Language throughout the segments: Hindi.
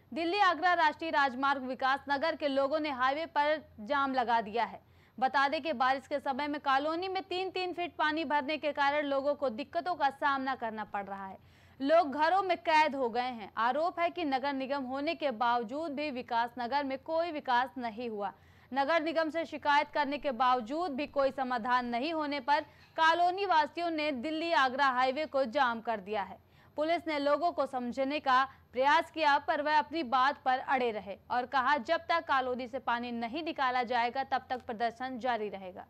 दिल्ली आगरा राष्ट्रीय राजमार्ग विकास नगर के लोगों ने हाईवे पर जाम लगा दिया है। बता दें कि बारिश के समय में कॉलोनी में 3-3 फीट पानी भरने के कारण लोगों को दिक्कतों का सामना करना पड़ रहा है। लोग घरों में कैद हो गए हैं। आरोप है कि नगर निगम होने के बावजूद भी विकास नगर में कोई विकास नहीं हुआ। नगर निगम से शिकायत करने के बावजूद भी कोई समाधान नहीं होने पर कॉलोनी वासियों ने दिल्ली आगरा हाईवे को जाम कर दिया है। पुलिस ने लोगों को समझाने का प्रयास किया पर वह अपनी बात पर अड़े रहे और कहा जब तक कॉलोनी से पानी नहीं निकाला जाएगा तब तक प्रदर्शन जारी रहेगा।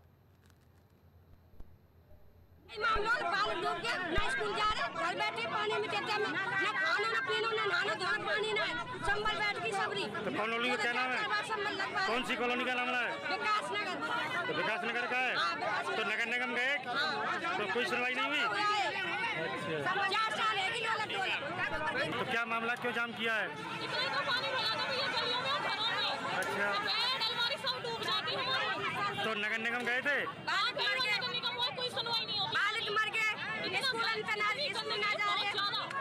बाल डूब के ना स्कूल जा रहे, घर बैठे पानी में ना खाना ना पीना ना नहाना धोना पानी ना संभल बैठ की सबरी। तो कॉलोनी का क्या नाम है? कौन सी कॉलोनी का नाम है? विकास नगर। तो विकास नगर का है? तो नगर निगम गए तो कोई सुनवाई नहीं हुई? अच्छा, 4 साल है कि गलत। तो क्या मामला, क्यों जाम किया है? अच्छा, तो नगर निगम गए थे? कोई सुनवाई नहीं होती। बालिक मर गए, स्कूल ना जा रहे।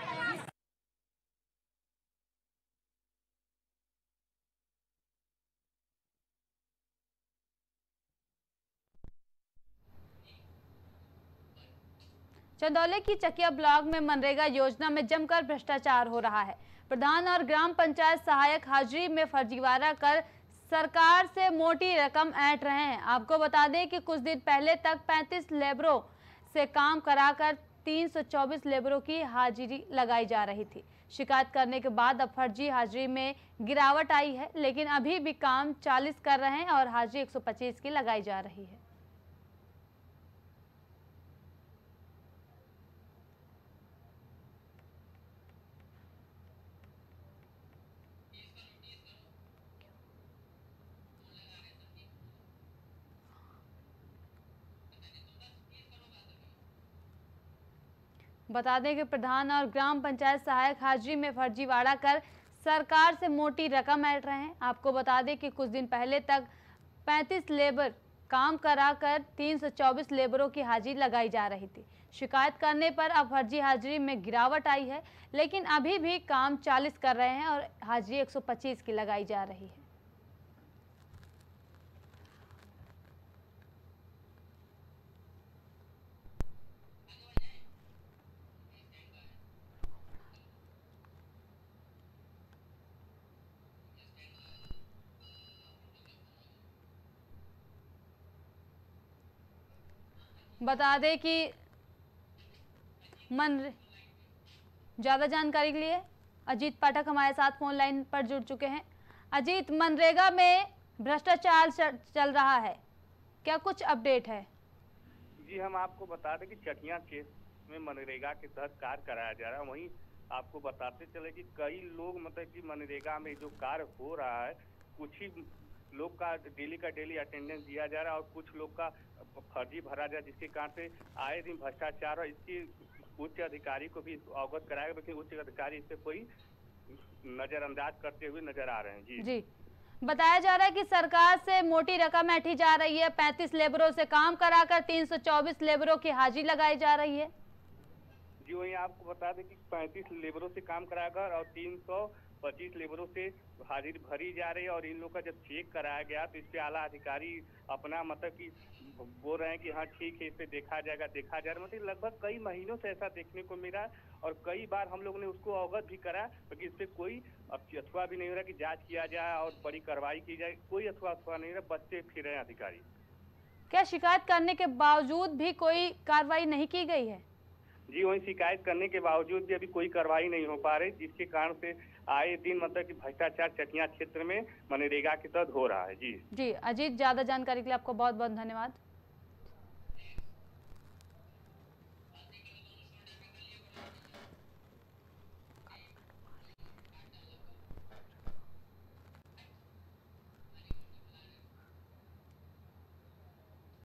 चंदौली की चकिया ब्लॉक में मनरेगा योजना में जमकर भ्रष्टाचार हो रहा है। प्रधान और ग्राम पंचायत सहायक हाजिरी में फर्जीवाड़ा कर सरकार से मोटी रकम ऐंठ रहे हैं। आपको बता दें कि कुछ दिन पहले तक 35 लेबरों से काम कराकर 324 लेबरों की हाजिरी लगाई जा रही थी। शिकायत करने के बाद अब फर्जी हाजिरी में गिरावट आई है, लेकिन अभी भी काम 40 कर रहे हैं और हाजिरी 125 की लगाई जा रही है। बता दें कि प्रधान और ग्राम पंचायत सहायक हाजिरी में फर्जीवाड़ा कर सरकार से मोटी रकम ऐंठ रहे हैं। आपको बता दें कि कुछ दिन पहले तक 35 लेबर काम कराकर 324 लेबरों की हाजिरी लगाई जा रही थी। शिकायत करने पर अब फर्जी हाजिरी में गिरावट आई है, लेकिन अभी भी काम 40 कर रहे हैं और हाजिरी 125 की लगाई जा रही है। बता दें कि ज्यादा जानकारी के लिए अजीत पाठक हमारे साथ फोन लाइन पर जुड़ चुके हैं। अजीत, मनरेगा में भ्रष्टाचार चल रहा है, क्या कुछ अपडेट है? जी, हम आपको बता दें कि चकिया केस में मनरेगा के तहत कार्य कराया जा रहा है। वहीं आपको बताते चले कि कई लोग मतलब कि मनरेगा में जो कार्य हो रहा है, कुछ ही लोग का डेली अटेंडेंस दिया जा रहा है और कुछ लोग का फर्जी भरा जा, जिसके कारण से आए दिन भ्रष्टाचार और इसकी उच्च अधिकारी को भी अवगत कराया, लेकिन उच्च अधिकारी इस पे कोई नजरअंदाज करते हुए नजर आ रहे हैं। जी, बताया जा रहा है कि सरकार से मोटी रकम ऐंठी जा रही है। 35 लेबरों से काम कराकर 324 लेबरों की हाजिरी लगाई जा रही है। जी, वही आपको बता दें कि 35 लेबरों से काम कराकर और 325 लेबरों से हाजिरी भरी जा रही है। और इन लोगों का जब चेक कराया गया तो इस पे आला अधिकारी अपना मतलब कि बोल रहे हैं कि हाँ ठीक है, इस पे देखा जाएगा। मतलब लगभग कई महीनों से ऐसा देखने को मिला और कई बार हम लोगों ने उसको अवगत भी करा, लेकिन इस पे कोई अथवा भी नहीं हो रहा कि जांच किया जाए और बड़ी कार्रवाई की जाए। कोई अथवा नहीं हो रहा, बचते फिर रहे अधिकारी। क्या शिकायत करने के बावजूद भी कोई कार्रवाई नहीं की गई है? जी, वही शिकायत करने के बावजूद भी अभी कोई कार्रवाई नहीं हो पा रही, जिसके कारण से आए दिन मतलब कि भ्रष्टाचार चकिया क्षेत्र में मनरेगा के तहत हो रहा है। जी अजीत, ज्यादा जानकारी के लिए आपको बहुत बहुत धन्यवाद।